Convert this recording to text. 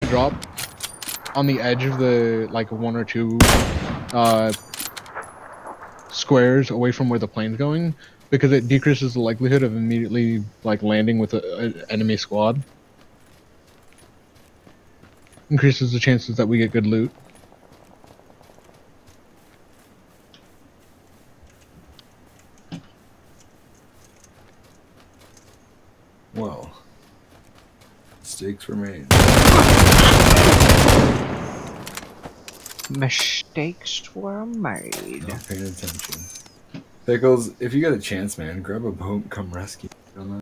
drop on the edge of the like one or two squares away from where the plane's going, because it decreases the likelihood of immediately like landing with an enemy squad. Increases the chances that we get good loot. Well, mistakes were made. Mistakes were made. Not paying attention. Pickles, if you get a chance, man, grab a boat and come rescue me on that.